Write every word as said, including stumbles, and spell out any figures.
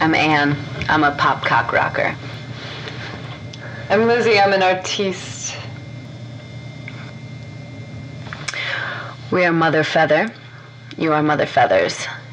I'm Anne. I'm a pop cock rocker. I'm Lizzie. I'm an artiste. We are Mother Feather. You are Mother Feathers.